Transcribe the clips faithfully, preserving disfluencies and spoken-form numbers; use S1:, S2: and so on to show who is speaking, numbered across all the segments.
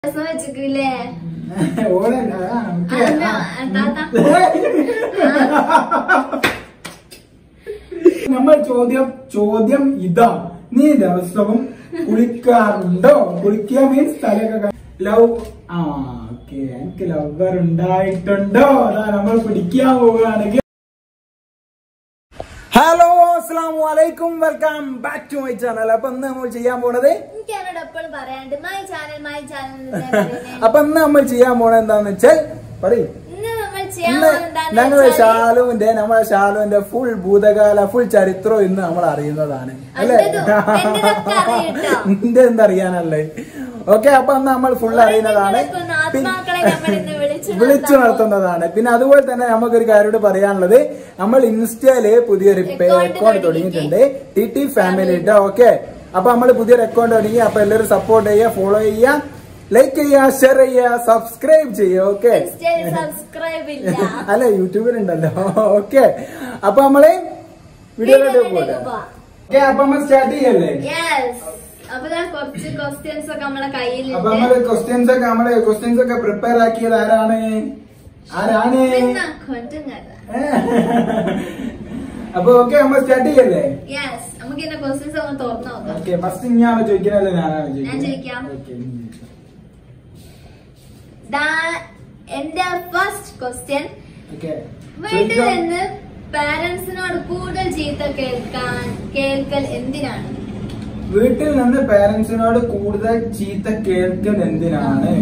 S1: നമ്മൾ ചോദ്യം ചോദ്യം ഇതാ, നീ ദിവസവും കുളിക്കാറുണ്ടോ? കുളിക്കുക മീൻസ് തലയൊക്കെ ലവ് ആ ഓക്കെ എനിക്ക് ലവർ ഉണ്ടായിട്ടുണ്ടോ? അതാ നമ്മൾ പിടിക്കാൻ പോവുകയാണെങ്കിൽ. ഹലോ അസ്സലാമു അലൈക്കും, welcome back to my channel. അപ്പൊ ഇന്ന് നമ്മൾ ചെയ്യാൻ പോണത് അപ്പൊ ഇന്ന് നമ്മൾ ചെയ്യാൻ പോണത് എന്താന്ന് വെച്ചാൽ പറയും ഞങ്ങളെ ഷാലുവിന്റെ നമ്മളെ ഷാലുവിന്റെ ഫുൾ ഭൂതകാല ഫുൾ ചരിത്രം ഇന്ന് നമ്മൾ അറിയുന്നതാണ് അല്ലെ? നിന്റെ എന്തറിയാനല്ലേ? ഓക്കെ, അപ്പൊ അന്ന് നമ്മൾ ഫുൾ അറിയുന്നതാണ്, വിളിച്ചു നടത്തുന്നതാണ്. പിന്നെ അതുപോലെ തന്നെ നമുക്കൊരു കാര്യോട് പറയാനുള്ളത്, നമ്മൾ ഇൻസ്റ്റയില് പുതിയൊരു അക്കൗണ്ട് തുടങ്ങിയിട്ടുണ്ട്, ടി ടി ഫാമിലി. ഓക്കെ, അപ്പൊ നമ്മൾ പുതിയൊരു അക്കൗണ്ട് തുടങ്ങി. അപ്പൊ എല്ലാവരും സപ്പോർട്ട് ചെയ്യുക, ഫോളോ ചെയ്യുക, ലൈക്ക് ചെയ്യുക, ഷെയർ ചെയ്യുക, സബ്സ്ക്രൈബ് ചെയ്യുക. ഓക്കെ, അല്ല യൂട്യൂബിലുണ്ടല്ലോ. ഓക്കെ, അപ്പൊ നമ്മള് വീഡിയോയിലോട്ട് പോട്ടെ. ഓക്കെ, അപ്പൊ നമ്മൾ സ്റ്റാർട്ട് ചെയ്യല്ലേ?
S2: അപ്പൊ കുറച്ച് ക്വസ്റ്റ്യൻസ് ഒക്കെ നമ്മളെ കയ്യിലുണ്ട്.
S1: അപ്പൊ നമ്മള് ക്വസ്റ്റ്യൻസ് ഒക്കെ നമ്മള് ക്വസ്റ്റ്യൻസ് ഒക്കെ പ്രിപ്പയർ ആക്കിയത് ആരാണ് ആരാണ് അപ്പൊ ഓക്കെ, നമ്മൾ സ്റ്റാർട്ട് ചെയ്യല്ലേ?
S2: നമുക്ക് ഇതിന്റെ ക്വസ്റ്റ്യൻസ് ഒന്ന് തുറന്നു നോക്കാം.
S1: ഓക്കെ, ഫസ്റ്റ് ഞാനാണ് ചോദിക്കാനല്ലേ? ഞാനാണ്
S2: ഞാൻ ചോദിക്കാം. എന്റെ ഫസ്റ്റ് ക്വസ്റ്റ്യൻ, വീട്ടിൽ നിന്ന് പാരന്റ്സിനോട് കൂടുതൽ ചീത്ത കേൾക്കാൻ കേൾക്കൽ എന്തിനാണ്?
S1: വീട്ടിൽ നിന്ന് പാരന്റ്സിനോട് കൂടുതൽ ചീത്ത കേൾക്കൽ എന്തിനാണ്?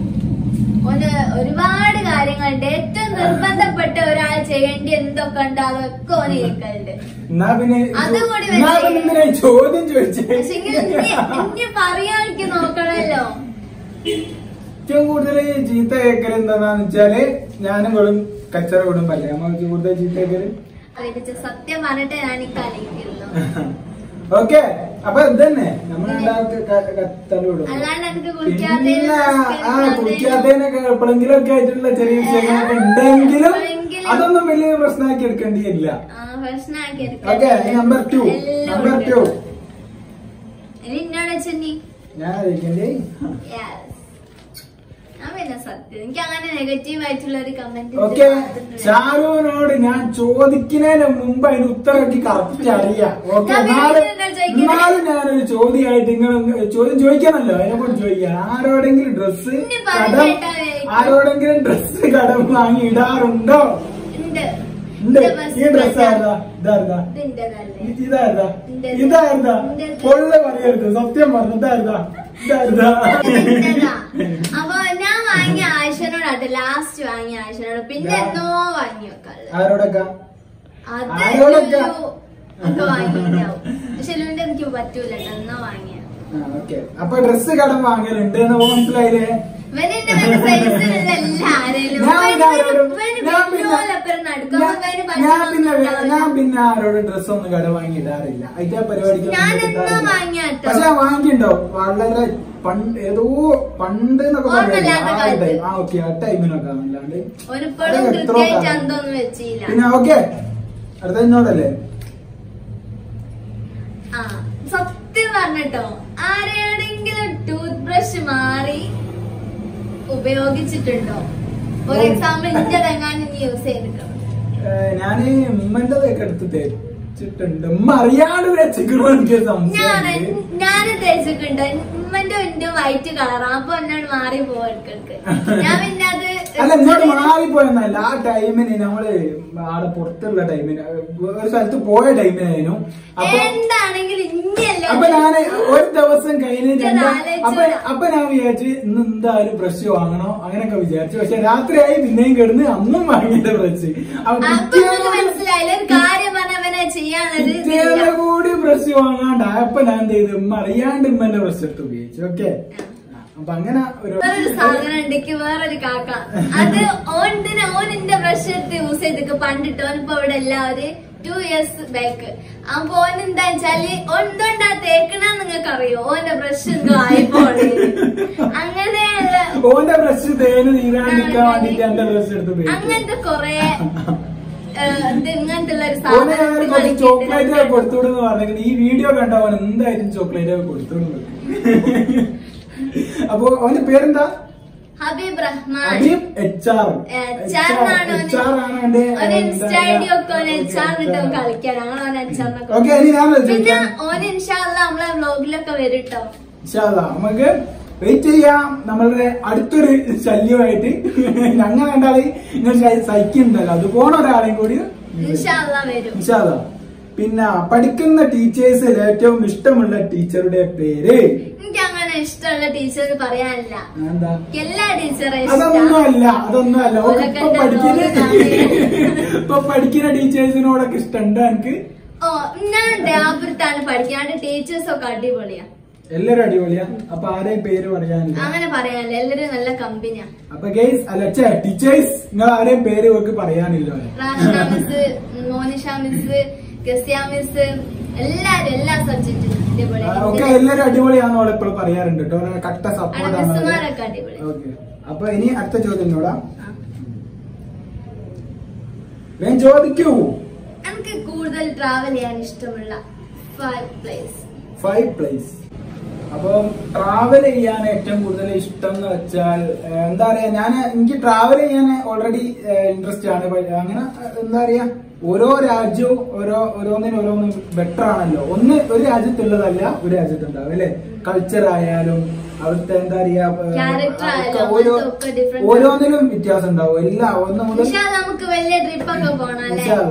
S2: ഒരുപാട് കാര്യങ്ങളുണ്ട്. ഏറ്റവും നിർബന്ധപ്പെട്ട ഒരാൾ ചെയ്യേണ്ടി എന്തൊക്കെ ഉണ്ട് അതൊക്കെ ഓന് കേൾക്കലുണ്ട്.
S1: അതുകൂടി ചോദ്യം ചോദിച്ചു
S2: ഇനി പറയാൻ എനിക്ക് നോക്കണല്ലോ.
S1: ഏറ്റവും കൂടുതൽ ചീത്ത കേൾക്കൽ എന്താന്ന് വെച്ചാല് ഞാനും വെറും കച്ചറ കുടുംബല്ലേ നമ്മൾക്ക് കൂടുതൽ ചീത്ത കേൾക്കല്.
S2: സത്യം പറഞ്ഞിട്ട് ഞാൻ കളിക്കുന്നു.
S1: ഓക്കെ, അപ്പൊ ഇതന്നെ നമ്മൾ തല്ലുവിടും. പിന്നെ ആ കുടിക്കാത്തതിനൊക്കെ എപ്പോഴെങ്കിലും ഒക്കെ ആയിട്ടുള്ള ചെറിയ വിഷയങ്ങളൊക്കെ ഉണ്ടെങ്കിലും അതൊന്നും വലിയ പ്രശ്നമാക്കി എടുക്കേണ്ടിയില്ല. Okay, number two number two ഞാൻ ചോദിക്കണ്ടേ? ഓക്കെ, ഷാരൂനോട് ഞാൻ ചോദിക്കുന്നതിന് മുമ്പ് അതിന് ഉത്തരം കറക്റ്റ് അറിയാം. ഓക്കെ, എന്നാലും ഞാനൊരു ചോദ്യമായിട്ട് നിങ്ങൾ ചോദ്യം ചോദിക്കാനല്ലോ, അതിനെ കൊണ്ട് ചോദിക്കാം. ആരോടെങ്കിലും ഡ്രസ്സ് കടം ആരോടെങ്കിലും ഡ്രസ്സ് കടം വാങ്ങി ഇടാറുണ്ടോ? ഈ ഡ്രസ് ആയിരുന്നാ ഇതായിരുന്നാ ഇതായിരുന്നാ ഇതായിരുന്നാ പൊള്ള പറയരുത്, സത്യം പറഞ്ഞു. ഇതായിരുന്നാ ഇതായിരുന്നാ
S2: അപ്പൊ ഞാൻ വാങ്ങിയ ആയിഷനോടാട്ടെ ലാസ്റ്റ് വാങ്ങിയ ആയിഷനോട്. പിന്നെ എന്നോ വാങ്ങി വെക്കാറ്.
S1: ആരോടൊക്കെ
S2: ആരോടൊക്കെ ഒക്കെ വാങ്ങിണ്ടാവും. പക്ഷെ എല്ലുണ്ട് എനിക്ക് പറ്റൂല, എന്നോ വാങ്ങിയ.
S1: ഓക്കെ, അപ്പൊ ഡ്രസ്സ് കടം വാങ്ങലുണ്ട് എന്ന് മനസ്സിലായില്ലേ? ഞാൻ പിന്നെ ആരോടും ഡ്രസ് ഒന്നും കട വാങ്ങിയിടാറില്ല. അതിന്റെ പരിപാടിക്ക് പക്ഷെ വാങ്ങിണ്ടോ വളരെ പണ്ട് ഏതോ പണ്ട് എന്നൊക്കെ പറഞ്ഞില്ലേ ആ ഓക്കെ ആ ടൈമിനൊക്കെ അല്ലാണ്ട്. പിന്നെ ഓക്കെ, അടുത്ത എന്നോടല്ലേ?
S2: സത്യം പറഞ്ഞിട്ടോ, ആരെയാണെങ്കിലും ടൂത്ത് ബ്രഷ് മാറി ഉപയോഗിച്ചിട്ടുണ്ടോ? ഫോർ എക്സാമ്പിൾ ഇന്റെ തെങ്ങാനും യൂസ് ചെയ്തിട്ടോ?
S1: ഞാന് ഉമ്മന്റെതൊക്കെ എടുത്ത് തേച്ചിട്ടുണ്ട്. ഉമ്മ അറിയാണ്ട് തേച്ചിക്കണോ? എനിക്ക്
S2: ഞാന് തേച്ചിട്ടുണ്ട്. ഉമ്മന്റെ എന്റെ വൈറ്റ് കളറാ, അപ്പൊ എന്നോട് മാറി പോവാർക്ക്. ഞാൻ പിന്നെ അത്
S1: അല്ല എന്നോട് മാറിപ്പോയെന്നല്ല, ആ ടൈമിന് നമ്മള് ആടെ പുറത്തുള്ള ടൈമിന് ഒരു സ്ഥലത്ത് പോയ ടൈമിനായിരുന്നു.
S2: എന്താണെങ്കിലും
S1: അപ്പൊ ഞാന് ഒരു ദിവസം കഴിഞ്ഞ് അപ്പൊ അപ്പൊ ഞാൻ വിചാരിച്ചു ഇന്ന് എന്തായാലും ബ്രഷ് വാങ്ങണോ അങ്ങനെയൊക്കെ വിചാരിച്ചു. പക്ഷെ രാത്രിയായി പിന്നെയും കിടന്ന് അന്നും വാങ്ങിയിട്ട് ബ്രഷ് കൂടി ബ്രഷ് വാങ്ങാണ്ട് അപ്പൊ ഞാൻ എന്ത് ചെയ്തു, ഉമ്മ അറിയാണ്ട് ഉമ്മന്റെ ബ്രഷ് എടുത്ത് ഉപയോഗിച്ചു. ഓക്കെ, അപ്പൊ അങ്ങനെ ഒരു
S2: സാധനം ഉണ്ടെങ്കിൽ വേറൊരു കാക്ക അത് ഓണ്ടിന് ഓനിന്റെ ബ്രഷ് എടുത്ത് യൂസ് ചെയ്തിട്ട് പണ്ടിട്ട് ഓനിപ്പോ ഇവിടെ എല്ലാവരും ടു ഇയേഴ്സ് ബാക്ക്. അപ്പൊ ഓൻ എന്താ വെച്ചാല് എന്തുകൊണ്ടാ തേക്കണ നിങ്ങൾക്ക് അറിയോ? ഓന്റെ ബ്രഷ് എന്തോ ആയിപ്പോളെ അങ്ങനെയുള്ള
S1: ഓന്റെ ബ്രഷ് തേന് നീരാണ്ടിരിക്കാൻ വേണ്ടിട്ട് എന്റെ ബ്രഷ് എടുത്ത്
S2: അങ്ങനത്തെ കൊറേ ഇങ്ങനത്തെ ഒരു
S1: സാധനം ചോക്ലേറ്റ് കൊടുത്തുവിടുന്ന് പറഞ്ഞെങ്കിൽ ഈ വീഡിയോ കണ്ടവൻ എന്തായാലും ചോക്ലേറ്റ് കൊടുത്തുവിടുന്നു. അപ്പൊ അവന്റെ പേരെന്താ?
S2: Habeeb Rahman.
S1: Habeeb H R
S2: H R ആണ്
S1: എച്ച് ആർ ആണ് അവന്റെ
S2: ഇൻസ്റ്റാ ഐ ഡി ഒക്കെ എച്ച് ആറിനിട്ട് കളിക്കാൻ. ഞങ്ങൾ അവൻ എച്ച് ആറിനൊക്കെ
S1: ഓക്കെ. ഇനി ഞാൻ
S2: പിന്നെ ഓന് ഇൻഷാ അല്ലാഹ് നമ്മളെ വ്ലോഗിലൊക്കെ വരും ട്ടോ.
S1: ഇൻഷാ അല്ലാഹ് നമുക്ക് വെയിറ്റ് ചെയ്യാം. നമ്മളുടെ അടുത്തൊരു ശല്യമായിട്ട് ഞങ്ങൾ കണ്ടാല് നിങ്ങൾ സഹിക്കുന്നുണ്ടല്ലോ, അത് പോണ ഒരാളെയും കൂടി
S2: ഇൻഷാ അല്ലാഹ് വരും.
S1: ഇൻഷാ അല്ലാഹ്. പിന്നെ പഠിക്കുന്ന ടീച്ചേഴ്സിൽ ഏറ്റവും ഇഷ്ടമുള്ള ടീച്ചറുടെ പേര്?
S2: എനിക്ക് അങ്ങനെ ഇഷ്ടമുള്ള ടീച്ചർ പറയാനില്ല.
S1: എന്താ?
S2: എല്ലാ ടീച്ചറെ
S1: അതൊന്നുമല്ല, അതൊന്നുമല്ല. ഇപ്പൊ പഠിക്കുന്ന ഇപ്പൊ പഠിക്കുന്ന ടീച്ചേഴ്സിനോടൊക്കെ ഇഷ്ടമുണ്ടോ എനിക്ക്?
S2: ഓ, ഞാൻ ദേവപുരത്താണ് പഠിക്കാണ്ട് ടീച്ചേഴ്സ് ഒക്കെ അടിപൊളിയാ.
S1: എല്ലാരും അടിപൊളിയാ. അപ്പൊ ആരെയും പേര് പറയാനില്ല?
S2: അങ്ങനെ പറയാനില്ല, എല്ലാരും നല്ല കമ്പനിയാ.
S1: അപ്പൊ ഗൈസ് അല്ല ടീച്ചേഴ്സ് നിങ്ങൾ ആരെയും പേര് ഇവർക്ക് പറയാനില്ല?
S2: Rashina miss, Monisha miss, Gasiya miss, എല്ലാരും എല്ലാ സബ്ജക്റ്റും
S1: ഒക്കെ എല്ലാരും അടിപൊളിയാന്ന് അവളെ എപ്പോഴും പറയാറുണ്ട് കേട്ടോ. കട്ട സപ്പോർട്ടാണ്.
S2: മിസ്സുമാരൊക്കെ അടിപൊളി.
S1: ഓക്കെ. അപ്പൊ ഇനി അടുത്ത ചോദ്യം നോടാ. ഞാൻ ചോദിക്കൂ.
S2: എനിക്ക് കൂടുതൽ ട്രാവൽ ചെയ്യാൻ ഇഷ്ടമുള്ള ഫൈവ് പ്ലേസ്.
S1: Five place. അപ്പൊ ട്രാവൽ ചെയ്യാൻ ഏറ്റവും കൂടുതൽ ഇഷ്ടം എന്ന് വെച്ചാൽ എന്താ പറയാ, ഞാൻ എനിക്ക് ട്രാവൽ ചെയ്യാൻ ഓൾറെഡി ഇൻട്രസ്റ്റ് ആണ്. അങ്ങനെ എന്താ പറയാ, ഓരോ രാജ്യവും ഓരോ ഓരോന്നിനും ഓരോന്നും ബെറ്റർ ആണല്ലോ. ഒന്ന് ഒരു രാജ്യത്തുള്ളതല്ല ഒരു രാജ്യത്തുണ്ടാവും അല്ലെ. കൾച്ചർ ആയാലും അവിടുത്തെ എന്താ പറയാ, ഓരോ ഓരോന്നിനും വ്യത്യാസം ഉണ്ടാവും. എല്ലാം ഒന്ന് മുതൽ
S2: നമുക്ക് വലിയ ട്രിപ്പൊക്കെ പോകണം.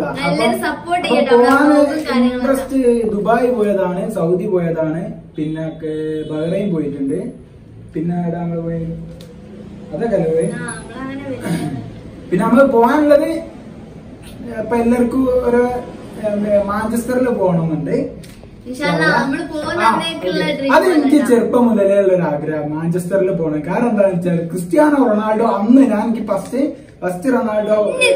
S1: ഇൻട്രസ്റ്റ് ദുബായ് പോയതാണ്, സൗദി പോയതാണ്, പിന്നെ ബഹ്റൈൻ പോയിട്ടുണ്ട്, പിന്നെ എവിടെ നമ്മള് പോയി അതൊക്കെ അല്ലേ പോയി. പിന്നെ നമ്മള് പോകാനുള്ളത് ഇപ്പൊ എല്ലാവർക്കും ഒരു മാഞ്ചസ്റ്ററിൽ പോകണമെന്നുണ്ട്. അത് എനിക്ക് ചെറുപ്പം മുതലേ ഉള്ള ഒരു ആഗ്രഹം, മാഞ്ചസ്റ്ററിൽ പോകണം. കാരണം എന്താണെന്ന് വെച്ചാൽ ക്രിസ്ത്യാനോ റൊണാൾഡോ അന്ന് ഞാൻ എനിക്ക് ഫസ്റ്റ് ഫസ്റ്റ് റൊണാൾഡോ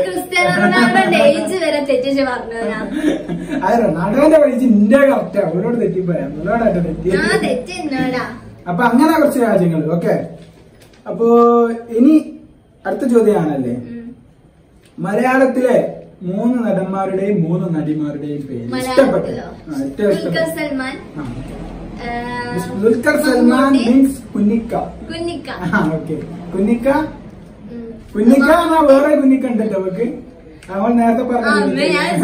S1: അത് റൊണാൾഡോന്റെ പഠിച്ച് ഇന്ത്യ കറക്റ്റാ. അവരോട് തെറ്റിപ്പോയാ അവരോടായിട്ട് തെറ്റി. അപ്പൊ അങ്ങനെ കുറച്ച് രാജ്യങ്ങൾ. ഓക്കെ. അപ്പോ ഇനി അടുത്ത ചോദ്യമാണല്ലേ, മലയാളത്തിലെ മൂന്ന് നടന്മാരുടെയും മൂന്ന് നടിമാരുടെയും പേര് ഇഷ്ടപ്പെട്ട.
S2: ദുൽഖർ സൽമാൻ.
S1: ദുൽഖർ സൽമാൻ മീൻസ് കുഞ്ഞിക്ക.
S2: കുഞ്ഞിക്ക.
S1: ഓക്കെ. കുഞ്ഞിക്ക. കുഞ്ഞിക്ക എന്നാ വേറെ കുഞ്ഞിക്ക ഉണ്ട് നമുക്ക്. അവൾ നേരത്തെ പറഞ്ഞു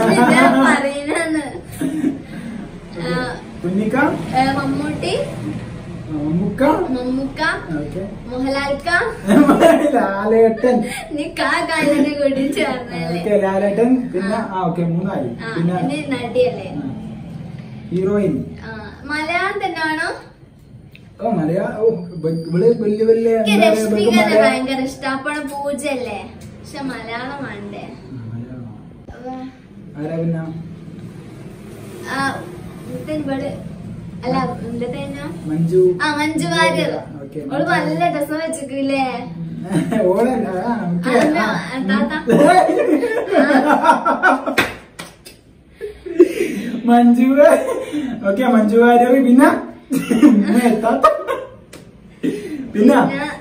S1: കുഞ്ഞിക്ക.
S2: മമ്മൂട്ടി.
S1: മമ്മൂക്ക.
S2: മമ്മൂക്ക. മോഹൻലാൽക്ക.
S1: ലാലേട്ടൻ.
S2: നീ കാക്കാനെ കൂടി ചേർന്നല്ലേ.
S1: ലാലേട്ടൻ. പിന്നെ ആ ഓക്കെ മൂന്നായി. പിന്നെ
S2: നടിയല്ലേ
S1: ഹീറോയിൻ.
S2: മലയാളം തന്നെയാണോ?
S1: ഓ മലയാളം. ഇവള് വലിയ വലിയ
S2: ഭയങ്കര ഇഷ്ടപ്പെടാൻ പൂജയല്ലേ. പക്ഷെ മലയാളം വേണ്ടേ?
S1: ആരാ പിന്നെ?
S2: ഇവിടെ അല്ല എന്താ
S1: മഞ്ജു.
S2: ആ മഞ്ജു വാര്യർ. ഓള് നല്ല രസം വെച്ചിട്ടില്ലേ?
S1: മഞ്ജു. ഓക്കെ മഞ്ജു വാര്യർ. പിന്നെ പിന്നെ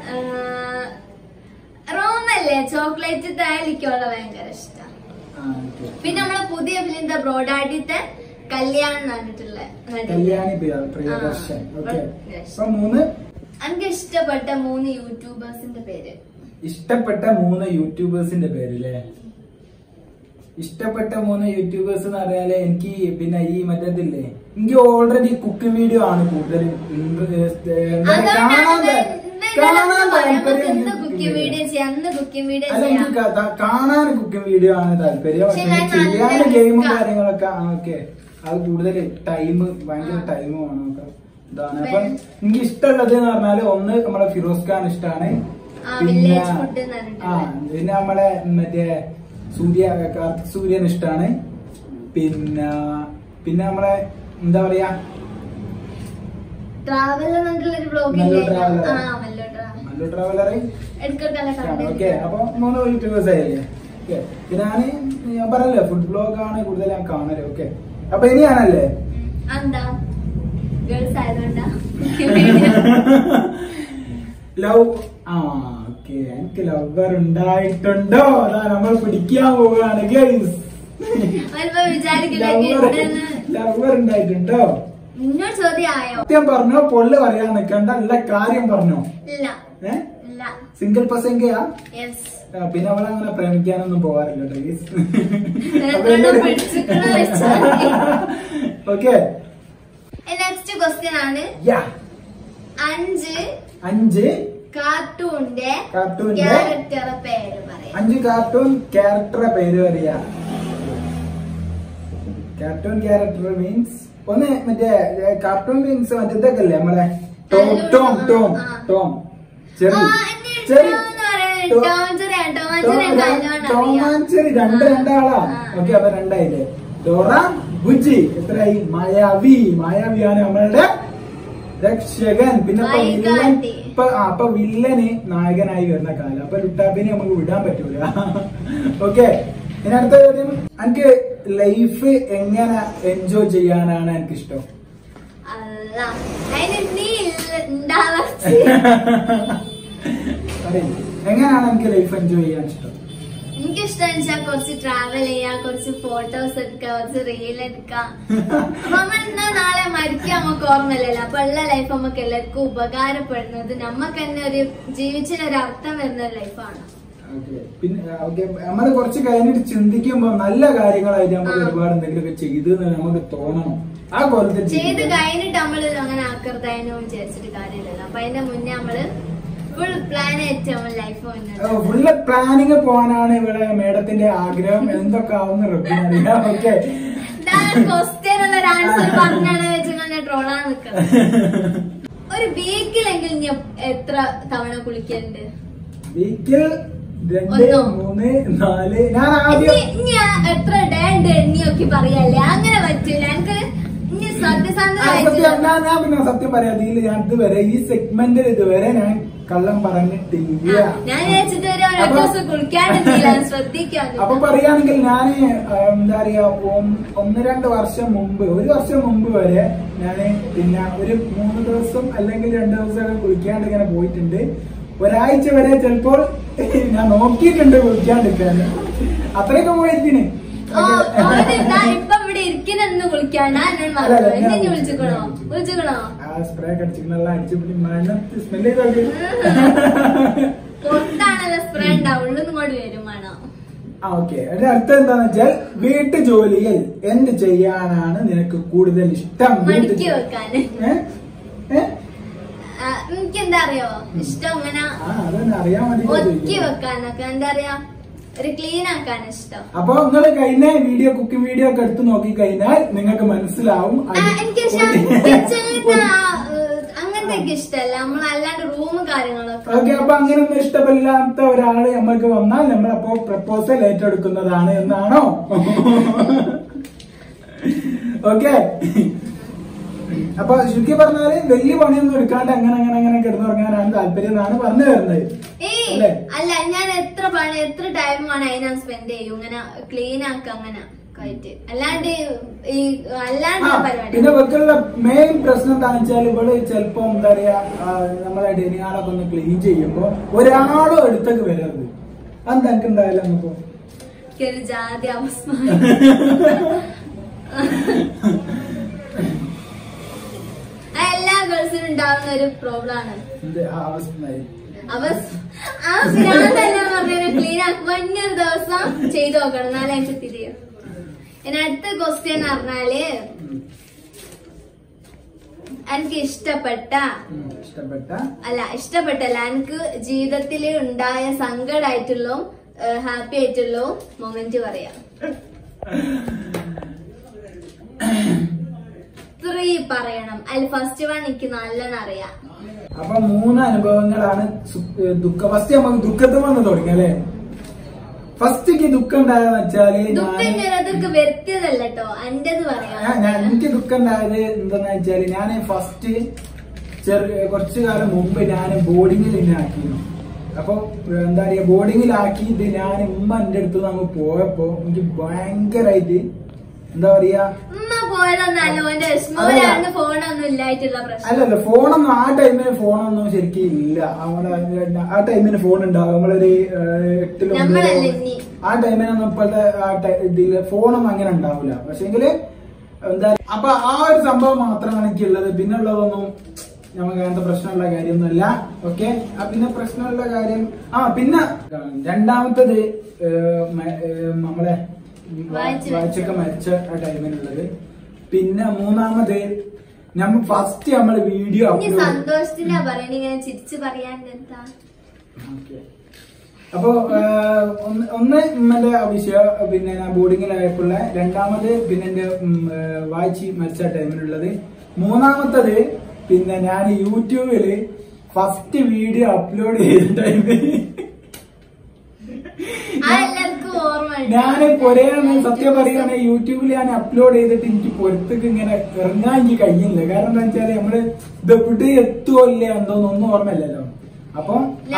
S2: റോമല്ലേ ചോക്ലേറ്റ് താലിക്കുള്ള ഭയങ്കര ഇഷ്ടം. പിന്നെ നമ്മളെ പുതിയ ഫിലിം ബ്രോഡാഡിത്തെ കല്യാണം നടന്നിട്ടുള്ള
S1: കല്യാണി പ്രിയദർശൻ. മൂന്ന്
S2: എനിക്ക് ഇഷ്ടപ്പെട്ട മൂന്ന് യൂട്യൂബേഴ്സിന്റെ പേര്.
S1: ഇഷ്ടപ്പെട്ട മൂന്ന് യൂട്യൂബേഴ്സിന്റെ പേര്. ഇഷ്ടപ്പെട്ട മൂന്ന് യൂട്യൂബേഴ്സ് എന്ന് പറഞ്ഞാല് എനിക്ക് പിന്നെ ഈ മറ്റേതില്ലേ, എനിക്ക് ഓൾറെഡി കുക്കിംഗ് വീഡിയോ ആണ് കൂടുതൽ കാണാൻ. കുക്കിംഗ് വീഡിയോ ആണ് താല്പര്യം. ചെയ്യാൻ ഗെയിമും കാര്യങ്ങളൊക്കെ ഓക്കെ. അത് കൂടുതൽ ടൈം ഭയങ്കര ടൈം വേണം ഇതാണ്. അപ്പം എനിക്ക് ഇഷ്ടമുള്ളത് എന്ന് പറഞ്ഞാല് ഒന്ന് നമ്മളെ ഫിറോസ് ഖാൻ ഇഷ്ടമാണ്. പിന്നെ ആ പിന്നെ നമ്മളെ മറ്റേ സൂര്യ കാർത്തിക് സൂര്യൻ ഇഷ്ടമാണ്. പിന്നെ പിന്നെ നമ്മളെ എന്താ പറയാ മല്ലു ട്രാവലർ. ഓക്കെ. അപ്പൊ മൂന്ന് യൂട്യൂബേഴ്സ് ആയില്ലേ. ഓക്കെ. പിന്നെ ഞാന് ഞാൻ പറഞ്ഞല്ലേ ഫുഡ് ബ്ലോഗ് ആണ് കൂടുതൽ ഞാൻ കാണല്. ഓക്കെ. അപ്പൊ ഇനിയാണല്ലേ ലവ്. ആ ഓക്കെ. എനിക്ക് ലവർ ഉണ്ടായിട്ടുണ്ടോ? അതാ നമ്മൾ പിടിക്കാൻ പോവുകയാണ് ഗൈസ്. ലവർ ഉണ്ടായിട്ടുണ്ടോ?
S2: നിന്നോട് ചോദ്യം ആയോ?
S1: സത്യം പറഞ്ഞോ? പൊള്ളു പറയാൻ നിൽക്കണ്ട, എല്ലാ കാര്യം പറഞ്ഞോ?
S2: ഇല്ല.
S1: ഏ സിംഗിൾ പസംഗയാ?
S2: യെസ്.
S1: പിന്നെ അവളങ്ങനെ പ്രേമിക്കാനൊന്നും പോവാറില്ല. ഓക്കെ,
S2: നെക്സ്റ്റ് ക്വസ്റ്റ്യൻ ആണ്. അഞ്ച്
S1: അഞ്ച്
S2: കാർട്ടൂണിന്റെ
S1: കാർട്ടൂണിന്റെ
S2: ക്യാരക്ടറെ പേര് പറയാം.
S1: അഞ്ച് കാർട്ടൂൺ ക്യാരക്ടറെ പേര് പറയാ. കാർട്ടൂൺ ക്യാരക്ടർ മീൻസ് ഒന്ന് മറ്റേ കാർട്ടൂൺ മീൻസ് മറ്റേതൊക്കെ അല്ലേ നമ്മളെ Tom Tom Tom Tom cherry cherry ടോമാഞ്ചേരി രണ്ട് രണ്ടാളാ. ഓക്കെ, അപ്പൊ രണ്ടായില്ലേ? ഡോറ ബുജി എത്രയായി? മായാവി. മായാവിയാണ് നമ്മളുടെ രക്ഷകൻ. പിന്നെ ഇപ്പൊ അപ്പൊ വില്ലന് നായകനായി വരുന്ന കാലം. അപ്പൊ ലുട്ടാപ്പിനെ നമുക്ക് വിടാൻ പറ്റൂല. ഓക്കെ, ഇനി അടുത്ത ചോദ്യം. എനിക്ക് ലൈഫ് എങ്ങനെ എൻജോയ് ചെയ്യാനാണ് എനിക്ക് ഇഷ്ടം? എങ്ങനെയാണ് എനിക്ക് ലൈഫ് എൻജോയ് ചെയ്യാൻ ഇഷ്ടം?
S2: എനിക്കിഷ്ടം വെച്ചാൽ കുറച്ച് ട്രാവൽ ചെയ്യാ, കുറച്ച് ഫോട്ടോസ് എടുക്കുക, കുറച്ച് റീൽ എടുക്കാം. അപ്പൊ നമ്മൾ എന്നാ നാളെ മരിക്കാൻ നമുക്ക് ഓർമ്മയില്ലല്ലോ. അപ്പൊ ഉള്ള ലൈഫ് നമുക്ക് എല്ലാവർക്കും ഉപകാരപ്പെടുന്നത്, നമുക്ക് തന്നെ ഒരു ജീവിച്ചതിന് ഒരു അർത്ഥം വരുന്ന ലൈഫാണ്.
S1: പിന്നെ നമ്മള് കുറച്ച് കഴിഞ്ഞിട്ട് ചിന്തിക്കുമ്പോ നല്ല കാര്യങ്ങളായിട്ട് നമുക്ക് ഒരുപാട് എന്തെങ്കിലുമൊക്കെ ചെയ്ത് നമുക്ക് തോന്നണം. ആ കോലത്തിൽ
S2: ചെയ്ത് കഴിഞ്ഞിട്ട് നമ്മള് അങ്ങനെ ആക്കരുതായെന്ന് വിചാരിച്ചിട്ട് കാര്യമില്ലല്ലോ. അപ്പൊ അതിന്റെ മുന്നേ നമ്മള് ഫുൾ പ്ലാൻ ആയിട്ട് ലൈഫ്
S1: ഫുള്ള് പ്ലാനിങ് പോകാനാണ് ഇവിടെ മേഡത്തിന്റെ ആഗ്രഹം. എന്തൊക്കെ ആവുന്ന റബ്ബിനറിയാം. ഓക്കെ,
S2: ക്വസ്റ്റ്യൻ ഉള്ള ഒരു ആൻസർ പറഞ്ഞാണ് വെച്ചാൽ ട്രോളാണ് നിൽക്കുന്നത്. ഒരു വീക്കിലെങ്കിൽ ഇനി എത്ര തവണ കുളിക്കലുണ്ട്?
S1: വീക്കിൽ രണ്ട് മൂന്ന് നാല്. ഞാൻ ആദ്യം
S2: എത്ര ഡേ ഉണ്ട് എണ്ണിയൊക്കെ പറയല്ലേ? അങ്ങനെ പറ്റൂല. എനിക്ക് ഇനി സത്യസന്ധ
S1: ഞാൻ പിന്നെ സത്യം പറയാം, ഇതിൽ ഞാൻ ഇതുവരെ ഈ സെഗ്മെന്റിൽ ഇതുവരെ ഞാൻ കള്ളം പറഞ്ഞിട്ടില്ല.
S2: ഞാൻ കുളിക്കാണ്ടില്ല, ശ്രദ്ധിക്കാം.
S1: അപ്പൊ പറയുകയാണെങ്കിൽ ഞാന് എന്താ പറയാ, ഒന്ന് രണ്ട് വർഷം മുമ്പ്, ഒരു വർഷം മുമ്പ് വരെ ഞാന് പിന്നെ ഒരു മൂന്ന് ദിവസം അല്ലെങ്കിൽ രണ്ടു ദിവസമൊക്കെ കുളിക്കാണ്ട് ഇങ്ങനെ പോയിട്ടുണ്ട്. ഒരാഴ്ച വരെ ചിലപ്പോൾ ഞാൻ നോക്കിയിട്ടുണ്ട് കുളിക്കാണ്ടിരിക്കാന്. അത്രയൊക്കെ പോയിരിക്കണ്.
S2: ഇപ്പൊ ഇവിടെ ഇരിക്കുന്ന കുളിക്കാണ്ട് വിളിച്ചിക്കണോ? വിളിച്ചിക്കണോ?
S1: സ്പ്രേ കടിച്ചിട്ടുള്ള അടിച്ചുപിടി മണത്ത് സ്മെല്ല്
S2: പൊറത്താണല്ലോ സ്പ്രേ ഉണ്ടാവുള്ളൂ, ഇങ്ങോട്ട് വരും വേണോ?
S1: ആ ഓക്കെ. അതിന്റെ അർത്ഥം എന്താന്ന് വെച്ചാൽ വീട്ടു ജോലിയിൽ എന്ത് ചെയ്യാനാണ് നിനക്ക് കൂടുതൽ ഇഷ്ടം?
S2: മടക്കി വെക്കാന്. എനിക്ക് എന്താ അറിയോ ഇഷ്ടം? അങ്ങനെ ഒതുക്കി വെക്കാനൊക്കെ എന്താ പറയാ, ഒരു ക്ലീൻ ആക്കാൻ ഇഷ്ടം.
S1: അപ്പൊ നിങ്ങൾ കഴിഞ്ഞ വീഡിയോ കുക്കിംഗ് വീഡിയോ ഒക്കെ എടുത്ത് നോക്കി കഴിഞ്ഞാൽ നിങ്ങൾക്ക് മനസ്സിലാവും.
S2: എനിക്ക് അങ്ങനത്തെ ഇഷ്ടമല്ല, നമ്മൾ അല്ലാണ്ട് റൂം കാര്യങ്ങളൊക്കെ.
S1: ഓക്കെ, അപ്പൊ അങ്ങനെയൊന്നും ഇഷ്ടമില്ലാത്ത ഒരാള് നമ്മൾക്ക് വന്നാൽ നമ്മളപ്പോ പ്രപ്പോസൽ ഏറ്റെടുക്കുന്നതാണ് എന്നാണോ? ഓക്കെ, അപ്പൊ ശുദ്ധി പറഞ്ഞാല് വലിയ പണിയൊന്നും എടുക്കാണ്ട് അങ്ങനെ അങ്ങനെ അങ്ങനെ കിടന്നുറങ്ങാനാണ് താല്പര്യം എന്നാണ് പറഞ്ഞു തരുന്നത്.
S2: അല്ല, ഞാൻ എത്ര പണി എത്ര ടൈമാണ് അതിനാ സ്പെൻഡ് ചെയ്യും ഇങ്ങനെ ക്ലീൻ ആക്ക അങ്ങനെ അല്ലാണ്ട് ഈ അല്ലാണ്ട് പരിപാടി.
S1: പിന്നെ ഇവർക്കുള്ള മെയിൻ പ്രശ്നം എന്താണെന്ന് വെച്ചാൽ ഇവിടെ ചിലപ്പോ എന്താ പറയാ, നമ്മളെ ഡൈനിങ് ഹാളൊക്കെ ഒന്ന് ക്ലീൻ ചെയ്യുമ്പോ ഒരാളും അടുത്തേക്ക് വരരുത്. അതെന്താ എനിക്ക് ഉണ്ടായാലും നമുക്ക്
S2: ജാതി അവസ്ഥ. എല്ലാ ഗേൾസിനും ഉണ്ടാവുന്ന ഒരു പ്രോബ്ലം ആണ് ക്ലീൻ ആക്കുമ്പോ ഇന്നൊരു ദിവസം ചെയ്തു നോക്കണം, എന്നാലും എനിക്ക് തിരിയും. ഇനി അടുത്ത ക്വസ്റ്റ്യൻ പറഞ്ഞാല്, എനിക്ക് ഇഷ്ടപ്പെട്ട
S1: ഇഷ്ടപ്പെട്ട
S2: അല്ല ഇഷ്ടപ്പെട്ടല്ല എനിക്ക് ജീവിതത്തിൽ ഉണ്ടായ സങ്കടമായിട്ടുള്ള ഹാപ്പി ആയിട്ടുള്ള മൊമെന്റ് പറയാം. ത്രീ പറയണം. അതിൽ ഫസ്റ്റ് വൺ എനിക്ക് നല്ലോണം അറിയാം.
S1: അപ്പൊ മൂന്ന് അനുഭവങ്ങളാണ് ദുഃഖ. ഫസ്റ്റ് നമുക്ക് ദുഃഖത്തിൽ വന്ന് തുടങ്ങി അല്ലെ? ഫസ്റ്റ് ദുഃഖം ഉണ്ടായെന്ന് വെച്ചാല്
S2: വ്യക്തിയതല്ല കേട്ടോ, എന്റേത് പറയാം.
S1: എനിക്ക് ദുഃഖം ഉണ്ടായത് എന്താന്ന് വെച്ചാല്, ഞാൻ ഫസ്റ്റ് ചെറിയ കുറച്ചു കാലം മുമ്പ് ഞാൻ ബോർഡിങ്ങിൽ എന്നെ ആക്കിയിരുന്നു. അപ്പൊ എന്താ പറയാ, ബോർഡിങ്ങിലാക്കിയിട്ട് ഞാൻ ഉമ്മ എന്റെ അടുത്ത് നമ്മൾ പോയപ്പോ എനിക്ക് ഭയങ്കരമായിട്ട് എന്താ പറയാ, അല്ലല്ല ഫോണൊന്നും ആ ടൈമിന് ഫോണൊന്നും ശരിക്കും ഇല്ല. അവിടെ ആ ടൈമിന് ഫോൺ ഉണ്ടാവും. നമ്മളൊരു എട്ടിലൊന്നും ആ ടൈമിനൊന്നും ഇപ്പോഴത്തെ ആ ഇതില് ഫോണൊന്നും അങ്ങനെ ഉണ്ടാവില്ല. പക്ഷെങ്കില് എന്താ അപ്പൊ ആ ഒരു സംഭവം മാത്രമാണ് എനിക്കുള്ളത്. പിന്നെ ഉള്ളതൊന്നും നമുക്ക് അങ്ങനത്തെ പ്രശ്നമുള്ള കാര്യമൊന്നുമല്ല. ഓക്കെ, പിന്നെ പ്രശ്നമുള്ള കാര്യം ആ പിന്നെ രണ്ടാമത്തത് നമ്മളെ വായിച്ചൊക്കെ മരിച്ച ആ ടൈമിനുള്ളത്. പിന്നെ മൂന്നാമത് നമ്മൾ ഫസ്റ്റ് നമ്മള് വീഡിയോ
S2: സന്തോഷത്തിലാ പറയണ ഇങ്ങനെ ചിരിച്ചു പറയാൻ എന്താ.
S1: അപ്പൊ ഒന്ന് എന്റെ വിഷയം പിന്നെ ഞാൻ ബോർഡിങ്ങിലായപ്പോഴുള്ള, രണ്ടാമത് പിന്നെ എന്റെ വായിച്ച് മരിച്ച ടൈമിലുള്ളത്, മൂന്നാമത്തത് പിന്നെ ഞാൻ യൂട്യൂബില് ഫസ്റ്റ് വീഡിയോ അപ്ലോഡ് ചെയ്ത ടൈമിൽ ഞാൻ പൊരേ സത്യം പറയുകയാണെങ്കിൽ യൂട്യൂബിൽ ഞാൻ അപ്ലോഡ് ചെയ്തിട്ട് എനിക്ക് പുറത്തേക്ക് ഇങ്ങനെ ഇറങ്ങാൻ എനിക്ക് കഴിയില്ല. കാരണം എന്താ വെച്ചാല് നമ്മള് ഇത് എവിടെ എത്തുമോ ഇല്ല എന്തോന്നൊന്നും ഓർമ്മയില്ലല്ലോ. അപ്പൊ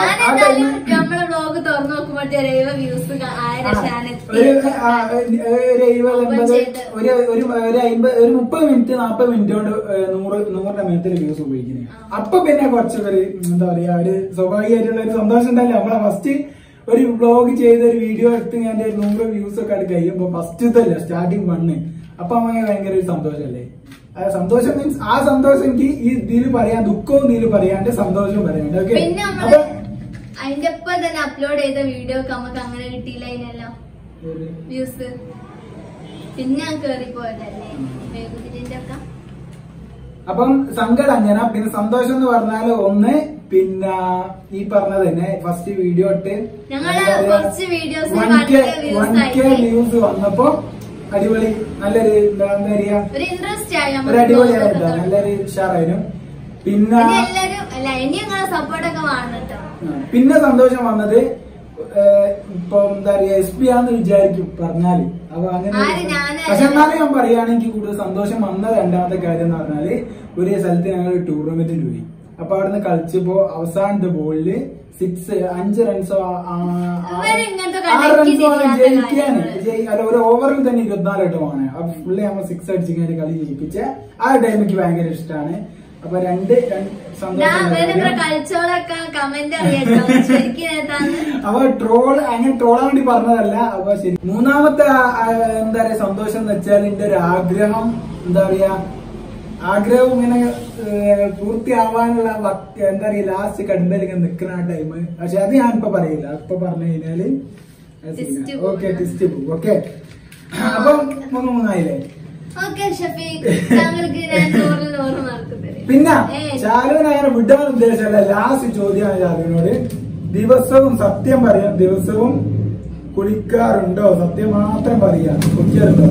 S1: ഒരു മുപ്പത് മിനിറ്റ് നാപ്പത് മിനിറ്റ് കൊണ്ട് നൂറ് നൂറിന്റെ മേത്തിൽ വ്യൂസ് ഉപയോഗിക്കുന്നത്. അപ്പൊ പിന്നെ കുറച്ചൊക്കെ എന്താ പറയാ ഒരു സ്വാഭാവികമായിട്ടുള്ള ഒരു സന്തോഷം ഉണ്ടല്ലോ. നമ്മളെ ഫസ്റ്റ് ഒരു വ്ലോഗ് ചെയ്ത ഒരു വീഡിയോ എടുത്ത് ഞാൻ നൂറ് വ്യൂസ് ഒക്കെ അത് കഴിയുമ്പോ ഫസ്റ്റത്തല്ല സ്റ്റാർട്ടിങ് വണ്ണ്. അപ്പൊ അങ്ങനെ ഭയങ്കര ഒരു സന്തോഷമല്ലേ. സന്തോഷം മീൻസ് ആ സന്തോഷം എനിക്ക് ഈ ഇതിൽ പറയാൻ, ദുഃഖവും ഇതിൽ പറയാണ്ട് സന്തോഷവും പറയാണ്ട്. ഓക്കെ,
S2: അതിന്റെ ഒപ്പം തന്നെ അപ്ലോഡ് ചെയ്ത വീഡിയോ നമുക്ക് അങ്ങനെ കിട്ടിയില്ല അതിനല്ലോ വ്യൂസ്. പിന്നെ കേറി പോയതല്ലേ വേഗത്തിന്റെ ഒക്കെ.
S1: അപ്പം സങ്കടം അങ്ങനെ. പിന്നെ സന്തോഷം എന്ന് പറഞ്ഞാല് ഒന്ന് പിന്നെ ഈ പറഞ്ഞത് തന്നെ ഫസ്റ്റ് വീഡിയോ ഇട്ട് വൺ കെ വ്യൂസ് വന്നപ്പോ അടിപൊളി, നല്ലൊരു എന്താ പറയാ ഒരു അടിപൊളിയായിട്ടാ, നല്ലൊരു ഉഷാറായിരുന്നു. പിന്നെ പിന്നെ സന്തോഷം വന്നത് ഇപ്പൊ എന്താ പറയാ എസ് പി ആന്ന് വിചാരിക്കും പറഞ്ഞാല്. അപ്പൊ അങ്ങനെ പക്ഷെ എന്നാലും ഞാൻ പറയുകയാണെങ്കിൽ കൂടുതൽ സന്തോഷം വന്ന രണ്ടാമത്തെ കാര്യം എന്ന് പറഞ്ഞാല് ഒരു സ്ഥലത്ത് ഞങ്ങൾ ടൂർണമെന്റിന് പോയി. അപ്പൊ അവിടുന്ന് കളിച്ചപ്പോ അവസാനത്തെ ബോളില് സിക്സ് അഞ്ച് റൺസോ ആറ് റൺസോ ആണ് ജയിക്കാന്. അല്ല ഒരു ഓവറിൽ തന്നെ ഇരുപത്തിനാല് വട്ടമാണ്. അപ്പൊ ഫുള്ളി നമ്മൾ സിക്സ് അടിച്ചിങ്ങനെ കളി ജയിപ്പിച്ച ആ ടൈം എനിക്ക് ഭയങ്കര ഇഷ്ടമാണ്. അപ്പൊ രണ്ട് അപ്പൊ ട്രോൾ അങ്ങനെ ട്രോളാൻ വേണ്ടി പറഞ്ഞതല്ല. അപ്പൊ ശരി, മൂന്നാമത്തെ എന്താ പറയാ സന്തോഷം എന്ന് വെച്ചാൽ എന്റെ ഒരു ആഗ്രഹം എന്താ പറയാ ആഗ്രഹം ഇങ്ങനെ പൂർത്തിയാവാനുള്ള എന്താ പറയാ ലാസ്റ്റ് കടുമ്പയിൽ ഇങ്ങനെ നിൽക്കുന്ന ആ ടൈം. പക്ഷെ അത് ഞാനിപ്പോ പറയില്ല. ഇപ്പൊ പറഞ്ഞു കഴിഞ്ഞാല് ഓക്കെ ടിസ്റ്റ് പോകും. ഓക്കെ, അപ്പൊ മൂന്ന് മൂന്നായില്ലേ. പിന്നെ ഷാലുവിനെ അങ്ങനെ വിടാൻ ഉദ്ദേശമല്ല. ലാസ്റ്റ് ചോദ്യമാണ് ഷാലുവിനോട്. ദിവസവും സത്യം പറയാം, ദിവസവും കുളിക്കാറുണ്ടോ? സത്യം മാത്രം പറയാം. കുളിക്കാറുണ്ടോ?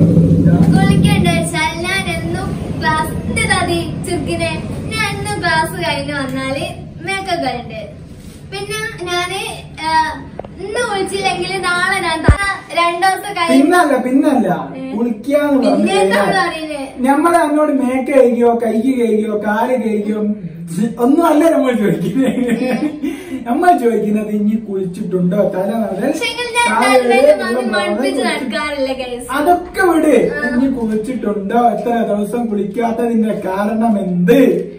S2: ചുരുക്കിനെ ഞാൻ ഇന്ന് ക്ലാസ് കഴിഞ്ഞ് വന്നാല് മേക്കപ്പ് കഴിഞ്ഞിട്ട് പിന്നെ ഞാന് ഇന്ന് കുളിച്ചില്ലെങ്കിൽ നാളെ ഞാൻ രണ്ടു ദിവസം കഴിഞ്ഞ്
S1: പിന്നല്ല പിന്നല്ല കുളിക്കാന്ന് പറഞ്ഞു നമ്മളെ എന്നോട് മേക്ക കഴിക്കോ കൈക്ക് കഴിക്കോ കാല് കഴിക്കോ ഒന്നും അല്ല നമ്മൾ ചോദിക്കുന്നത്. നമ്മൾ ചോദിക്കുന്നത് ഇനി കുളിച്ചിട്ടുണ്ടോ തല അതൊക്കെ വിട്. ഇനി കുളിച്ചിട്ടുണ്ടോ? എത്ര ദിവസം കുളിക്കാത്തതിന്റെ കാരണം എന്ത്?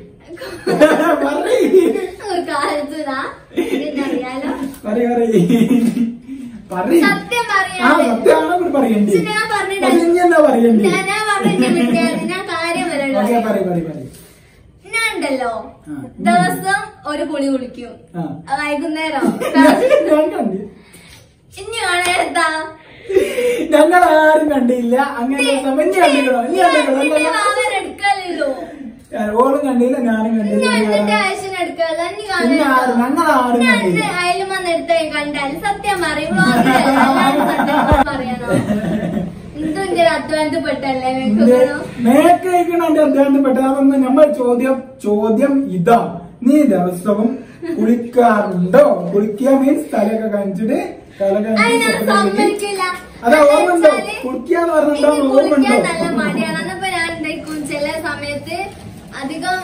S1: സത്യമാണോ പറയണ്ടേ? എന്താ പറയണ്ടേ?
S2: ണ്ടല്ലോ ദിവസം ഒരു കുളി കുളിക്കും വൈകുന്നേരം. ഇനി എന്താ
S1: ഞങ്ങൾ ആരും കണ്ടില്ല. അങ്ങനെ
S2: എടുക്കല്ലോ.
S1: ഓളും കണ്ടില്ല ഞാനും കണ്ടില്ല. ഞങ്ങൾ ആരും
S2: അയലും വന്നെടുത്ത കണ്ടാൽ സത്യം പറയും. പറയണോ എന്തിന്റെ അധ്വാനത്തിൽപ്പെട്ടല്ലേ
S1: മേക്ക് കഴിക്കണ എന്റെ അധ്വാനത്തിൽപ്പെട്ട. അതൊന്നും നമ്മൾ ചോദ്യം ചോദ്യം ഇതാ, നീ ദിവസവും കുളിക്കാറുണ്ടോ? കുളിക്കുക മീൻസ് തലയൊക്കെ കാണിച്ചിട്ട് തല കാണിച്ചിട്ട് അതാ ഓർമ്മയുണ്ടോ? കുളിക്കാന്ന് പറഞ്ഞിട്ടുണ്ടോ? ഓർമ്മയുണ്ടോ?
S2: നല്ല മടിയാണ്. അന്നപ്പോ ഞാൻ എന്തായിരിക്കും ചില സമയത്ത് അധികം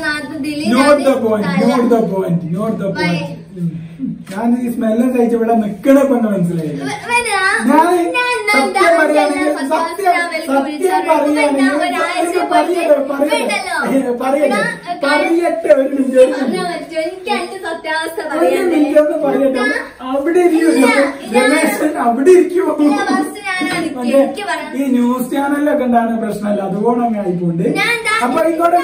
S1: ഞാൻ ഈ സ്മെല്ലും കഴിച്ച ഇവിടെ നിക്കണ പെണ്ണ് മനസ്സിലായില്ല. ഞാൻ സത്യം പറയുകയാണെങ്കിൽ സത്യം സത്യം പറയുകയാണെങ്കിൽ പറയട്ടെ പറയട്ടെ പറയട്ടെ പറയട്ടെ ഒരു മിനിറ്റ് ഒരു മിനിറ്റ് ഒന്ന് പറയട്ടെ. അവിടെ ഇരിക്കും രമേശൻ, അവിടെ ഇരിക്കുമോ? മറ്റേ ഈ ന്യൂസ് ചാനലിലൊക്കെ ഉണ്ടാകുന്ന പ്രശ്നമല്ല, അതുകൊണ്ട് അങ്ങനെ ആയിപ്പോണ്ട്. അപ്പൊ ഇങ്ങോട്ട്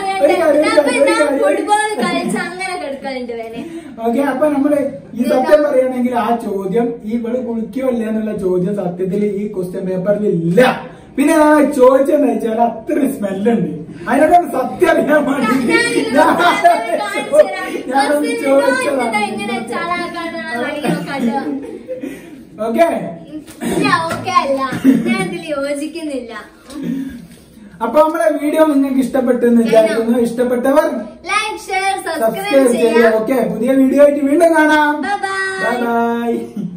S2: ഫുട്ബോൾ കളിച്ച് അങ്ങനെ കിടക്കലുണ്ട് വേനെ.
S1: ഓക്കെ, അപ്പൊ നമ്മള് ഈ സത്യം പറയുകയാണെങ്കിൽ ആ ചോദ്യം ഈ ഇവള് കുളിക്കോ ഇല്ല എന്നുള്ള ചോദ്യം സത്യത്തിൽ ഈ ക്വസ്റ്റ്യൻ പേപ്പറിൽ ഇല്ല. പിന്നെ ഞാൻ ചോദിച്ചെന്ന് വെച്ചാൽ അത്ര സ്മെല്ലുണ്ട്, അതിനെക്കൊണ്ട് സത്യം അറിയാൻ വേണ്ടി ഞാനൊന്ന് ചോദിച്ചതാണ്. ഓക്കെ
S2: യോജിക്കുന്നില്ല.
S1: അപ്പൊ നമ്മളെ വീഡിയോ നിങ്ങൾക്ക് ഇഷ്ടപ്പെട്ടെന്ന് വിചാരിക്കുന്നു. ഇഷ്ടപ്പെട്ടവർ
S2: ലൈക്ക്, ഷെയർ,
S1: സബ്സ്ക്രൈബ് ചെയ്യുക. ഓക്കെ, പുതിയ വീഡിയോ ആയിട്ട് വീണ്ടും കാണാം. Bye by.